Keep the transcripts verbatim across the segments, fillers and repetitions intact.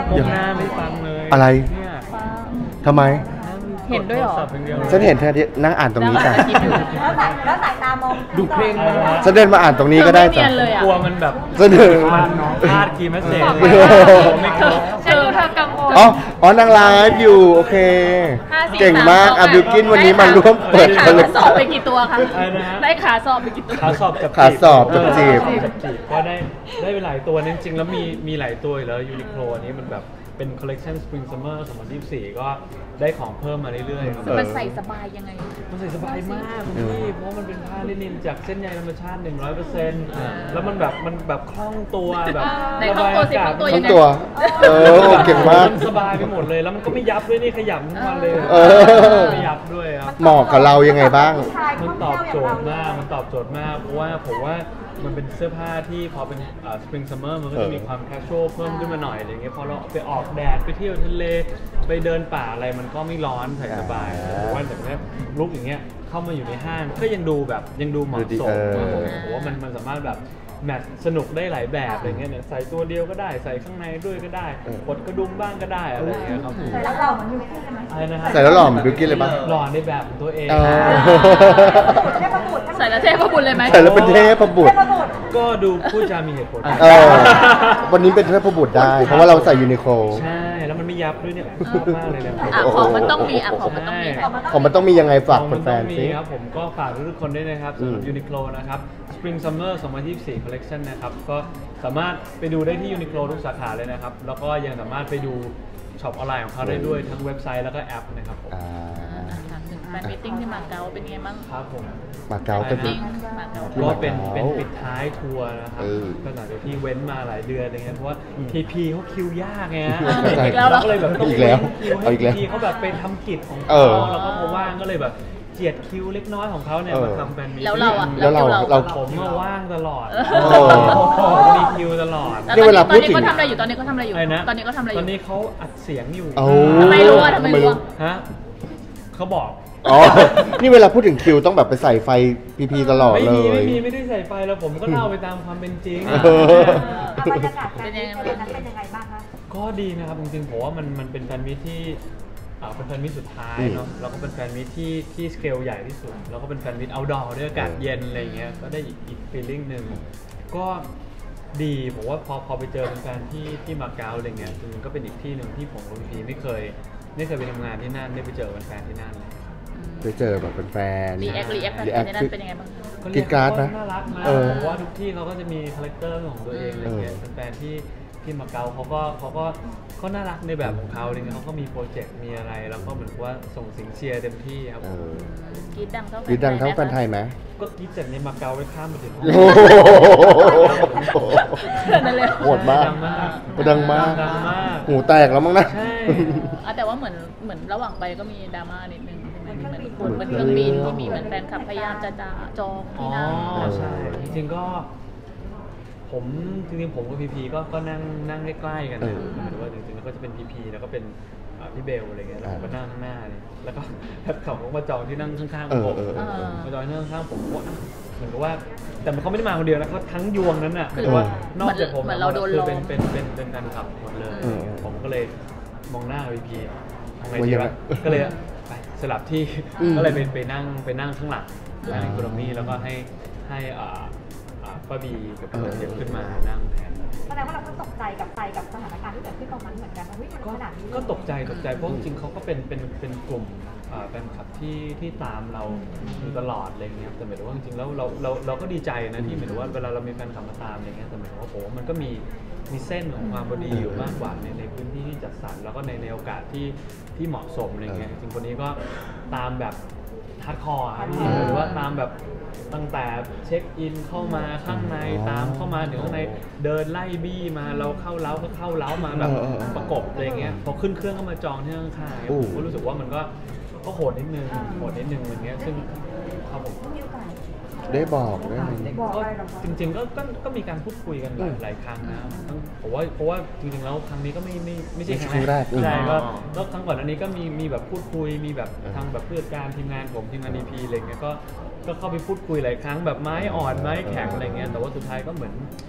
มองหน้าไม่ฟังเลยอะไรทำไมเห็นด้วยหรอฉันเห็นเธอนั่งอ่านตรงนี้จ้ะแล้วสายแล้วสายตามองดูเพลงฉันเดินมาอ่านตรงนี้ก็ได้จ้ะกลัวมันแบบเสนอพลาดคีย์เมสเซจไม่เธอฉันดูเธอกังวลอ๋ออ๋อนางไลฟ์อยู่โอเคเก่งมากอาบิวกินวันนี้มาร่วมเปิดขาสอบไปกี่ตัวคะได้ขาสอบไปกี่ตัวขาสอบกับขาสอบกับจีบก็ได้ได้ไปหลายตัวจริงๆแล้วมีมีหลายตัวแล้วยูนิโคลอันนี้มันแบบเป็นคอลเลคชัน Spring Summer สองพันยี่สิบสี่ก็ได้ของเพิ่มมาเรื่อยๆครับมันใส่สบายยังไงมันใส่สบายมากพี่เพราะมันเป็นผ้าลินินจากเส้นใยธรรมชาติ หนึ่งร้อยเปอร์เซ็นต์ แล้วมันแบบมันแบบคล่องตัวแบบระบายอากาศคล่องตัวเออเก่งมากสบายไปหมดเลยแล้วมันก็ไม่ยับด้วยนี่ขยับทั้งวันเลยไม่ยับด้วยครับเหมาะกับเรายังไงบ้างมันตอบโจทย์มากมันตอบโจทย์มากเพราะว่าผมว่ามันเป็นเสื้อผ้าที่พอเป็น Spring Summer มันก็จะมีความแคชชวลเพิ่มขึ้นมาหน่อยอะไรเงี้ยพอเราไปออกแดดไปเที่ยวทะเลไปเดินป่าอะไรมันก็ไม่ร้อนใส่สบายผมว่าแบบนี้ลุคอย่างเงี้ยเข้ามาอยู่ในห้างก็ยังดูแบบยังดูเหมาะสมผมว่ามันมันสามารถแบบแมทสนุกได้หลายแบบอะไรเงี้ยใส่ตัวเดียวก็ได้ใส่ข้างในด้วยก็ได้กดกระดุมบ้างก็ได้อะไรเงี้ยครับใส่แล้วหล่อเหมือนบิวกิ้นเลยไหมอะไรนะฮะใส่แล้วหล่อเหมือนบิวกิ้นเลยปะหล่อในแบบของตัวเองใส่แล้วเทพบุตรเลยไหมใส่แล้วเป็นเทพบุตรก็ดูพูดจามีเหตุผลวันนี้เป็นเทพบุตรได้เพราะว่าเราใส่ยูนิโคลใช่แล้วมันไม่ยับด้วยเนี่ยชอบมากเลยเนี่ยของมันต้องมีอ่ะของมันต้องมีของมันต้องมียังไงฝากแฟนๆสิครับผมก็ฝากทุกคนด้วยนะครับสำหรับยูนิโคลนะครับ Spring Summer สองพันยี่สิบสี่ Collection นะครับก็สามารถไปดูได้ที่ยูนิโคลทุกสาขาเลยนะครับแล้วก็ยังสามารถไปดูช็อปออนไลน์ของเขาได้ด้วยทั้งเว็บไซต์แล้วก็แอปนะครับผมแฟนมิทติ้งที่มาเก๊าเป็นไงบ้างครับผมมาเก๊าเป็นก็เป็นเป็นปิดท้ายทัวร์นะครับก็หลังจากที่เว้นมาหลายเดือนอะไรเงี้ยเพราะว่าทีพีเขาคิวยากไงฮะเราก็เลยแบบต้องอีกแล้วเอาอีกแล้วทีเขาแบบไปทำกิจของเขาแล้วก็พอว่างก็เลยแบบเจียดคิวเล็กน้อยของเขาเนี่ยมาทำแฟนมิทติ้งแล้วเราอ่ะแล้วเราเราผมมาว่างตลอดมีคิวตลอดนี่เวลาพูดถึงตอนนี้เขาทำอะไรอยู่ตอนนี้เขาทำอะไรอยู่ตอนนี้เขาทำอะไรอยู่ตอนนี้เขาอัดเสียงอยู่ทำไมรู้อ่ะทำไมรู้ฮะเขาบอกอ๋อนี่เวลาพูดถึงคิวต้องแบบไปใส่ไฟพีพีตลอดเลยไม่มีไม่ได้ใส่ไฟแล้วผมก็เล่าไปตามความเป็นจริงบรรยากาศเป็นยังไงเป็นยังไงบ้างคะก็ดีนะครับจริงๆผมว่ามันมันเป็นแฟนมิตที่เป็นแฟนมิตสุดท้ายเนาะแล้วก็เป็นแฟนมิตที่ที่สเกลใหญ่ที่สุดแล้วก็เป็นแฟนมิตเอาท์ดอร์ด้วยอากาศเย็นอะไรเงี้ยก็ได้อีกอีกฟีลลิ่งหนึ่งก็ดีผมว่าพอพอไปเจอแฟนที่ที่มาเก๊าอะไรเงี้ยมันก็เป็นอีกที่หนึ่งที่ผมกับพี่ไม่เคยไม่เคยไปทำงานที่นั่นไม่ไปเจอแฟนที่นั่นเลยไปเจอแบบเป็นแฟนรีแอครีแอคแฟนที่นั่นเป็นยังไงบ้างกินการ์ดนะน่ารักมากเพราะว่าทุกที่เขาก็จะมีคาแรคเตอร์ของตัวเองอะไรเงี้ยแฟนที่ที่มาเก๊าเขาก็เขาก็เขาน่ารักในแบบของเขาอะไรเงี้ยเขาก็มีโปรเจกต์มีอะไรแล้วก็เหมือนว่าส่งเสียงเชียร์เต็มที่ครับกีดดังเท่ากีดดังเท่าแฟนไทยไหมก็กีดจากในมาเก๊าไปข้ามมาถึงโหดมากดังมากหูแตกแล้วมั้งนะใช่แต่ว่าเหมือนเหมือนระหว่างไปก็มีดราม่านิดนึงเหมือนคนบนเครื่องบินที่มีเหมือนแฟนคลับพยายามจะจองที่นั่งใช่จริงๆก็ผมจริงๆผมกับพีพีก็ก็นั่งนั่งใกล้ๆกันนะหมายถึงว่าจริงๆแล้วก็จะเป็นพีพีแล้วก็เป็นพี่เบลอะไรเงี้ยแล้วผมก็นั่งข้างหน้าเลยแล้วก็แพทเขามาจองที่นั่งข้างๆผมมาจองนั่งข้างผมว่าเหมือนกับว่าแต่เขาไม่ได้มาคนเดียวนะเขาทั้งยวงนั้นน่ะหมายถึงว่านอกจากผมคือเป็นเป็นเป็นเป็นการขับหมดเลยผมก็เลยมองหน้าพีพีทำไงดีวะก็เลยไปสลับที่ก็เลยเป็นไปนั่งไปนั่งข้างหลังนั่งในกรณีแล้วก็ให้ให้ป้าบีกับพี่เด็กขึ้นมานั่งแทนแสดงว่าเราก็ตกใจกับใจกับสถานการณ์ที่เกิดขึ้นตรงนั้นเหมือนกันว่าขนาดนี้ก็ตกใจตกใจเพราะจริงๆเขาก็เป็นเป็นเป็นกลุ่มแฟนคลับที่ที่ตามเราอยู่ตลอดอะไรเงี้ยแต่หมายถึงว่าจริงๆแล้วเราเราเราก็ดีใจนะที่หมายถึงว่าเวลาเรามีแฟนคลับมาตามอะไรเงี้ยแต่หมายถึงว่าโอ้มันก็มีมีเส้นของความพอดีอยู่มากกว่าในในพื้นที่ที่จัดสรรแล้วก็ในในโอกาสที่ที่เหมาะสมอะไรเงี้ยจริงๆคนนี้ก็ตามแบบฮาร์ดคอร์ที่หรือว่าตามแบบตั้งแต่เช็คอินเข้ามาข้างในตามเข้ามาถึงข้างในเดินไล่บี้มาเราเข้าเล้าก็เข้าเล้ามาแบบประกบอะไรเงี้ยพอขึ้นเครื่องก็มาจองที่ข้างๆผมก็รู้สึกว่ามันก็ก็โหดนิดนึงโหดนิดนึงอะไรเงี้ยซึ่งครับผมได้บอกได้จริงๆก็ก็มีการพูดคุยกันหลายครั้งนะผมว่าเพราะว่าจริงๆแล้วครั้งนี้ก็ไม่ไม่ไม่ใช่ครั้งแรกใช่ก็แล้วครั้งก่อนอันนี้ก็มีมีแบบพูดคุยมีแบบทางแบบเพื่อนการทีมงานผมทีมงาน ดี พี อะไรเงี้ยก็ก็เข้าไปพูดคุยหลายครั้งแบบไม้อ่อนไม้แข็งอะไรเงี้ยแต่ว่าสุดท้ายก็เหมือน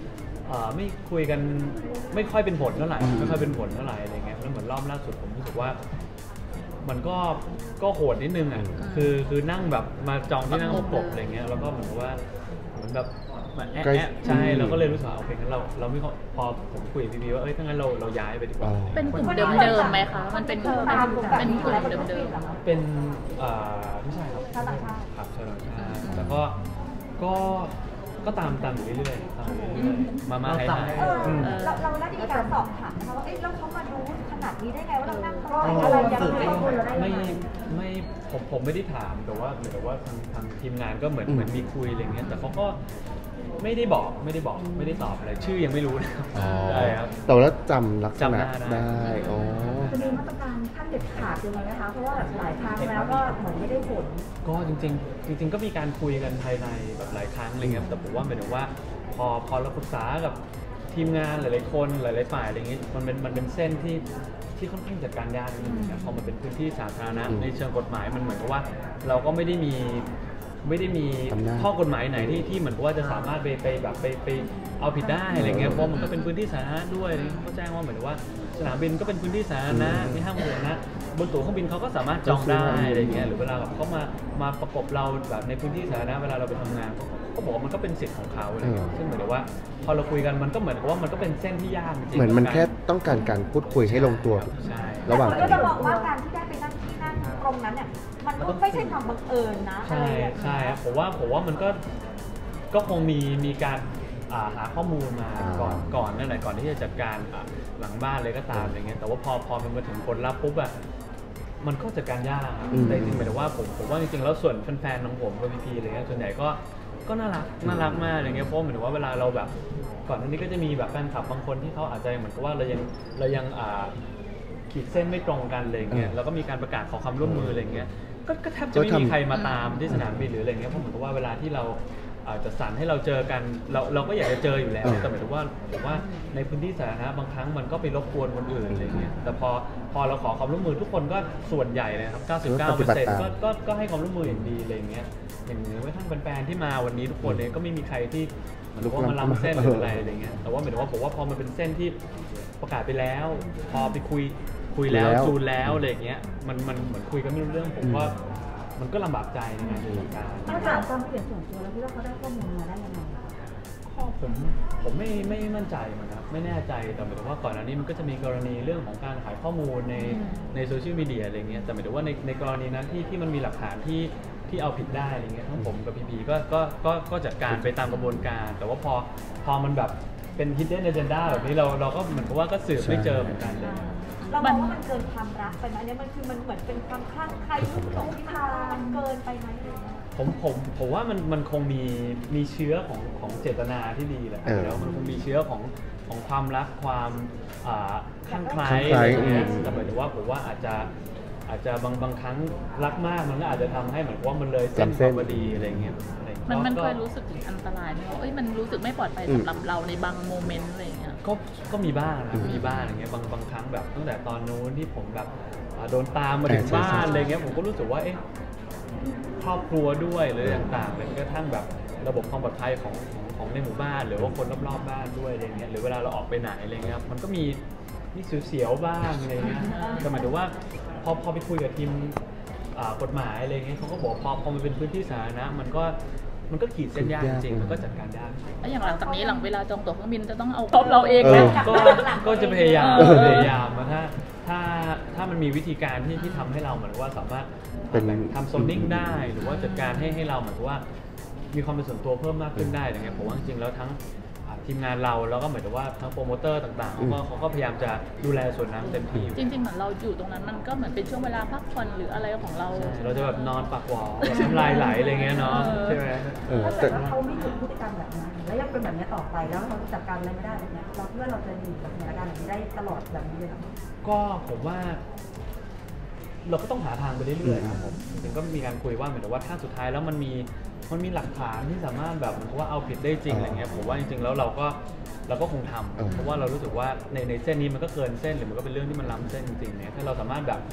ไม่คุยกันไม่ค่อยเป็นผลเท่าไหร่ไม่ค่อยเป็นผลเท่าไหร่อะไรเงี้ยแล้วเหมือนรอบล่าสุดผมรู้สึกว่ามันก็ก็โหดนิดนึงอ่ะคือคือนั่งแบบมาจองที่นั่งประกบอะไรเงี้ยแล้วก็เหมือนว่าเหมือนแบบแอะแอะใช่เราก็เลยรู้สึกโอเคงั้นเราเราไม่พอผมคุยกับพี่บีว่าเอ้ยถ้างั้นเราเราย้ายไปดีกว่าเป็นกลุ่มเดิมๆไหมคะมันเป็นเป็นกลุ่มเดิมๆเป็นไม่ใช่ครับชาวต่างชาติครับชาวต่างชาติแล้วก็ก็ก็ตามตามอยู่เรื่อยๆตามอยู่เรื่อยๆมามาให้ให้เราเราได้มีการสอบถามนะคะว่าเอ๊ะแล้วเขามาดูขนาดนี้ได้ไงว่าเรานั่งโต๊ะอะไรยังไงไม่ไม่ผมผมไม่ได้ถามแต่ว่าเหมือนกับว่าทางทางทีมงานก็เหมือนเหมือนมีคุยอะไรเงี้ยแต่เขาก็ไม่ได้บอกไม่ได้บอกไม่ได้ตอบอะไรชื่อยังไม่รู้นะครับใช่ครับแต่ว่าจำลักษณะได้อ๋อจะมีมาตรการขั้นเด็ดขาดยังไงนะคะเพราะว่าหลายครั้งแล้วก็เหมือนไม่ได้ผลก็จริงๆจริงๆก็มีการคุยกันภายในแบบหลายครั้งอะไรเงี้ยแต่ผมว่าหมายถึงว่าพอพอเราปรึกษากับทีมงานหลายๆคนหลายๆฝ่ายอะไรเงี้ยมันเป็นมันเป็นเส้นที่ที่ค่อนข้างจัดการยากนิดนึงนะพอมันเป็นพื้นที่สาธารณะในเชิงกฎหมายมันเหมือนกับว่าเราก็ไม่ได้มีไม่ได้มีข้อกฎหมายไหนที่ที่เหมือนกับว่าจะสามารถไปไปแบบไปไปเอาผิดได้อะไรเงี้ยเพราะมันก็เป็นพื้นที่สาธารณะด้วยเขาแจ้งว่าเหมือนว่าสนามบินก็เป็นพื้นที่สาธารณะมีห้างสาธารณะบนตั๋วเครื่องบินเขาก็สามารถจองได้อะไรเงี้ยหรือเวลาแบบเขามามาประกบเราแบบในพื้นที่สาธารณะเวลาเราไปทำงานก็บอกว่ามันก็เป็นสิทธิ์ของเขาเลยซึ่งเหมือนกับว่าพอเราคุยกันมันก็เหมือนกับว่ามันก็เป็นเส้นที่ยากจริงเหมือนมันแค่ต้องการการพูดคุยให้ลงตัวระหว่างก็จะบอกว่าการที่ได้ไปนั่งที่นั่งตรงนั้นเนี่ยมันก็ไม่ใช่ความบังเอิญนะใช่ใช่ผมว่าผมว่ามันก็ก็คงมีมีการหาข้อมูลมาก่อนก่อนนั่นแหละก่อนที่จะจัดการหลังบ้านเลยก็ตามอะไรเงี้ยแต่ว่าพอพอมันมาถึงผลลัพธ์ปุ๊บอะมันก็จัดการยากแต่จริงๆหมายถึงว่าผมผมว่าจริงๆแล้วส่วนแฟนๆของผมกับพีพีอะไรเงี้ยส่วนใหญ่ก็ก็น่ารักน่ารักมากอะไรเงี้ยเพราะเหมือนว่าเวลาเราแบบก่อนหน้านี้ก็จะมีแบบแฟนคลับบางคนที่เขาอาจจะเหมือนกับว่าเรายังเรายังขีดเส้นไม่ตรงกันเลยเงี้ยแล้วก็มีการประกาศขอความร่วมมืออะไรเงี้ยก็แทบจะไม่มีใครมาตามที่สนามบินหรืออะไรเงี้ยเพราะเหมือนกับว่าเวลาที่เราจะสั่นให้เราเจอกันเราเราก็อยากจะเจออยู่แล้วแต่หมายถึงว่าผมว่าในพื้นที่สาธารณะบางครั้งมันก็ไปรบกวนคนอื่นอะไรเงี้ยแต่พอพอเราขอความร่วมมือทุกคนก็ส่วนใหญ่เลยครับ เก้าสิบเก้าเปอร์เซ็นต์ ก็ก็ก็ให้ความร่วมมืออย่างดีอะไรเงี้ยอย่างเมื่อทั้งแฟนๆที่มาวันนี้ทุกคนเนี่ยก็ไม่มีใครที่หรือว่ามาล้ำเส้นหรืออะไรอะไรเงี้ยแต่ว่าหมายถึงว่าผมว่าพอมันเป็นเส้นที่ประกาศไปแล้วพอไปคุยคุยแล้วจูนแล้วอะไรเงี้ยมันมันเหมือนคุยกันไม่รู้เรื่องผมว่ามันก็ลำบากใจในการดำเนินการถ้าถามความเปลี่ยนส่วนตัวแล้วคิดว่าเขาได้ข้อมูลมาได้ยังไงข้อผมผมไม่ไม่มั่นใจมันครับไม่แน่ใจแต่หมายถึงว่าก่อนหน้านี้มันก็จะมีกรณีเรื่องของการขายข้อมูลในในโซเชียลมีเดียอะไรเงี้ยแต่หมายถึงว่าในในกรณีนั้นที่ที่มันมีหลักฐานที่ที่เอาผิดได้อะไรเงี้ยทั้งผมกับพีพีก็ก็ก็ก็จัดการไปตามกระบวนการแต่ว่าพอพอมันแบบเป็น hidden agenda แบบนี้เราเราก็เหมือนกับว่าก็สืบไม่เจอเหมือนกันเลยเราบอกว่ามันเกินความรักไปไหมเนี่ยมันคือมันเหมือนเป็นความคลั่งไคล้ทุกสงครามเกินไปไหมผมผมผมว่ามันมันคงมีมีเชื้อของของเจตนาที่ดีแหละแล้วมันคงมีเชื้อของของความรักความคลั่งไคล้แต่หมายถึงว่าผมว่าอาจจะอาจจะบางบางครั้งรักมากมันก็อาจจะทำให้เหมือนว่ามันเลยเส้นความพอดีอะไรเงี้ยมันมันเคยรู้สึกถึงอันตรายไหมว่าเอ้ยมันรู้สึกไม่ปลอดภัยสำหรับเราในบางโมเมนต์อะไรเงี้ยก็ก็มีบ้างนะมีบ้างอย่างเงี้ยบางบางครั้งแบบตั้งแต่ตอนนู้นที่ผมแบบโดนตามมาถึงบ้านอะไรเงี้ยผมก็รู้สึกว่าเอ๊ะครอบครัวด้วยหรือต่างๆเลยกระทั่งแบบระบบความปลอดภัยของของในหมู่บ้านหรือว่าคนรอบๆบ้านด้วยอะไรเงี้ยหรือเวลาเราออกไปไหนอะไรเงี้ยมันก็มีนี่เสียวๆบ้างอะไรเงี้ยแต่หมายถึงว่าพอพอไปคุยกับทีมกฎหมายอะไรเงี้ยเขาก็บอกพอพอมันเป็นพื้นที่สาธารณะมันก็มันก็ขีดเส้นยากจริงๆมันก็จัดการยากแล้วอย่างหลังจากนี้หลังเวลาจองตั๋วเครื่องบินจะต้องเอาครอบเราเองนะก็ก็จะพยายามพยายามถ้าถ้าถ้ามันมีวิธีการที่ที่ทำให้เราเหมือนว่าสามารถทำโซนนิ่งได้หรือว่าจัดการให้ให้เราเหมือนว่ามีความเป็นส่วนตัวเพิ่มมากขึ้นได้อะไรเงี้ยผมว่าจริงๆแล้วทั้งทีมงานเราแล้วก็เหมือนกับว่าทั้งโปรโมเตอร์ต่างๆเขาก็เขาก็พยายามจะดูแลส่วนนั้นเต็มที่จริงๆเหมือนเราอยู่ตรงนั้นมันก็เหมือนเป็นช่วงเวลาพักผ่อนหรืออะไรของเราเราจะแบบนอนปักหวอน้ำลายไหลอะไรเงี้ยเนาะใช่ไหมถ้าเกิดว่าเขาไม่หยุดพฤติกรรมแบบนั้นแล้วยังเป็นแบบนี้ต่อไปแล้วเราจัดการอะไรไม่ได้แบบนี้เราคิดว่าเราจะอยู่กับสถานการณ์แบบนี้ได้ตลอดแบบนี้เลยหรอก็ผมว่าเราก็ต้องหาทางไปเรื่อยๆครับผมจริงๆก็มีการคุยว่าเหมือนกับว่าถ้าสุดท้ายแล้วมันมีมันมีหลักฐานที่สามารถแบบเหมือนว่าเอาผิดได้จริงอะไรเงี้ยผมว่าจริงๆแล้วเราก็เราก็คงทำเพราะว่าเรารู้สึกว่าในในเส้นนี้มันก็เกินเส้นหรือมันก็เป็นเรื่องที่มันล้ำเส้นจริงๆเนี่ยถ้าเราสามารถแบบ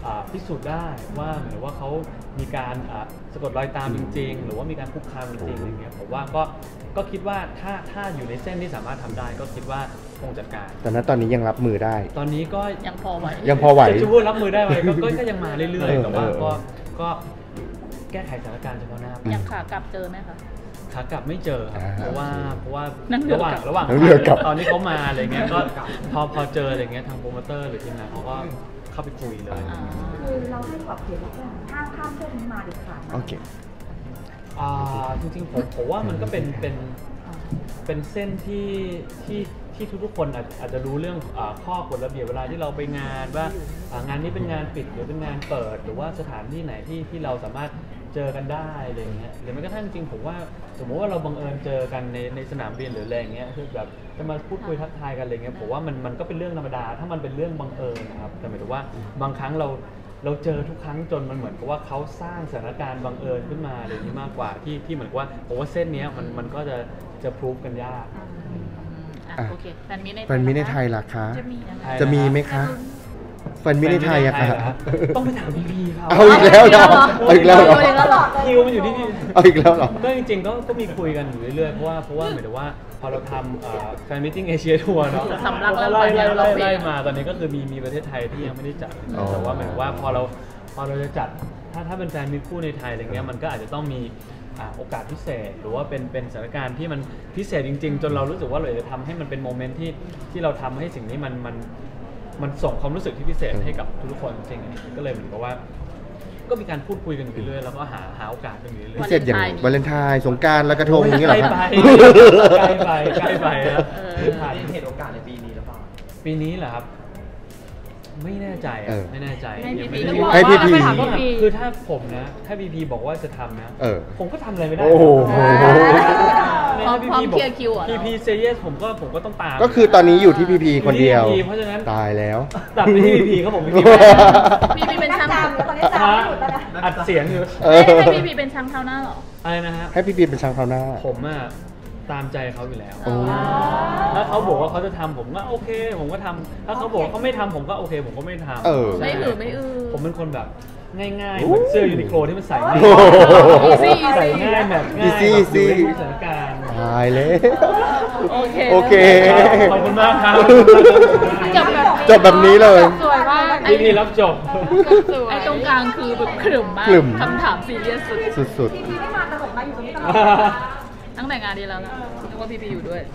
อ่าพิสูจน์ได้ว่าเหมือนว่าเขามีการอ่าสะกดรอยตามจริงๆ หรือว่ามีการคุกคามจริงๆอะไรเงี้ยผมว่าก็ก็คิดว่าถ้าถ้าอยู่ในเส้นที่สามารถทำได้ก็คิดว่าคงจัดการแต่ณตอนนี้ยังรับมือได้ตอนนี้ก็ยังพอไหวยังพอไหวจะพูดรับมือได้ไหมก็ก็ก็ยังมาเรื่อยๆแต่ว่าเออเอก็อก็แก้ไขสถานการณ์เฉพาะหน้าไปยังขากลับเจอไหมคะขากลับไม่เจอครับอ่าเพราะว่าเพราะว่านั่งเรือระหว่างกลับระหว่างนั่งเรือกลับตอนที่เขามาอะไรเงี้ยก็พอพอเจออะไรเงี้ยทางโปรโมเตอร์หรือทีมงานเขาก็เข้าไปคุยเลยอ่าคือเราให้ขอบเขตว่าห้ามข้ามเส้นนี้มาเด็ดขาดนะโอเคอ่าจริงๆผมผมว่ามันก็เป็นเป็นเป็นเส้นที่ที่ที่ทุกๆคนอาจอาจจะรู้เรื่องอาข้อกฎระเบียบเวลาที่เราไปงานว่าอ่างานนี้เป็นงานปิดหรือเป็นงานเปิด หรือว่าสถานที่ไหนที่ที่เราสามารถเจอกันได้อะไรอย่างเงี้ยหรือแม้กระทั่งจริงๆผมว่าสมมติว่าเราบังเอิญเจอกันในในสนามบินหรืออะไรอย่างเงี้ยคือแบบจะมาพูดคุยทักทายกันอะไรเงี้ยผมว่ามันมันก็เป็นเรื่องธรรมดาถ้ามันเป็นเรื่องบังเอิญนะครับแต่หมายถึงว่าบางครั้งเราเราเจอทุกครั้งจนมันเหมือนกับว่าเขาสร้างสถานการณ์บังเอิญขึ้นมาอะไรอย่างนี้มากกว่าที่ที่เหมือนกับว่าผมว่าเส้นเนี้ยมันมันก็จะจะพรูฟกันยากอืมอ่ะอ่ะโอเคแฟนมิตรในแฟนมิตรในไทยล่ะคะจะมียังไงจะมีไหมคะแฟนมิตรในไทยอะค่ะต้องไปถามพี่พีเขาเอาอีกแล้วเหรอเอาอีกแล้วเหรอเอาอีกแล้วเหรอคิวมันอยู่ที่พี่เอาอีกแล้วเหรอก็จริงๆก็ก็มีคุยกันอยู่เรื่อยๆเพราะว่าเพราะว่าหมายถึงว่าพอเราทำแฟนมิทติ้งเอเชียทัวร์เนาะสำหรับไล่เราไล่เนี่ยเราไล่เป็นไล่มาตอนนี้ก็คือมีมีประเทศไทยที่ยังไม่ได้จัดอ๋อแต่ว่าหมายถึงว่าพอเราพอเราจะจัดถ้าถ้าเป็นแฟนมิตรคู่ในไทยอะไรเงี้ยมันก็อาจจะต้องมีอ่าโอกาสพิเศษ หรือว่าเป็นเป็นสถานการณ์ที่มันพิเศษจริง ๆ จนเรารู้สึกว่าเราอยากจะทำให้มันเป็นโมเมนต์ที่ที่เราทำให้สิ่งนี้มันมันมันส่งความรู้สึกที่พิเศษให้กับทุกๆคนจริงๆก็เลยเหมือนกับว่า ก็มีการพูดคุยกันอยู่เรื่อยๆแล้วก็หาหาโอกาสกันอยู่เรื่อยพิเศษอย่างวาเลนไทน์สงกรารลอยกระทงอย่างเงี้ยเหรอใกคล้รับไปใกล้ไปใกล้ไปนะเออคือผ่านเห็นโอกาสในปีนี้หรือเปล่าปีนี้เหรอครับ ไม่แน่ใจอะเออไม่แน่ใจให้ยังพี่ไม่พีได้ให้พี่พีถามพี่พีคือถ้าผมนะ ถ้าพีพีบอกว่าจะทำนะเออผมก็ทำอะไรไม่ได้โอ้โหพร้อมพร้อมเคลียร์คิวเหรอพีพีเซเยสผมก็ผมก็ต้องตามก็คือตอนนี้อยู่ที่พีพีคนเดียวอยู่ที่ พี พี เพราะฉะนั้นตายแล้วตัดไปที่พีพีครับผมพีพีพี่พีเป็นช่างจำแล้วตอนนี้จำไม่หลุดแล้วนะอัดเสียงอยู่เอให้อให้พี่พีเป็นช่างเท้าหน้าเหรออะไรนะฮะให้พีพีเป็นช่างคราวหน้าผมอะตามใจเขาอยู่แล้วโอ้ถ้าเขาบอกว่าเขาจะทำผมก็โอเค ผมก็ทำถ้าเขาบอกว่าเขาไม่ทำผมก็โอเค ผมก็ไม่ทำเออใช่ไม่อือไม่อือผมเป็นคนแบบง่ายๆ เหมือนเสื้อยูนิโคลที่มันใส่ง่ายโอ้โหใส่ง่ายแบบง่าย Easy แบบอยู่ใน easy ทุกสถานการณ์ตายแล้วโอเคโอเคขอบคุณมากครับจบแบบจบแบบนี้เลยสวยมากพี่พี่รับจบไอ้ตรงกลางคือแบบขรึมมากขรึมคำถามซีเรียสสุดสุดพี่พีไม่มาตลกนะอยู่ตรงนี้ตลอดตั้งแต่งานดีแล้วนะนึกว่าพี่พีอยู่ด้วยๆ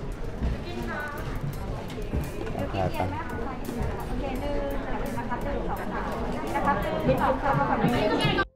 อ่าไปโอเคหนึ่งนะครับหนึ่งสองสามนะครับหนึ่งสองสาม